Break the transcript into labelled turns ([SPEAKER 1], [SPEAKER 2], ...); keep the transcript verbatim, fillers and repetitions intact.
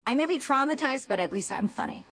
[SPEAKER 1] I may be traumatized, but at least I'm funny.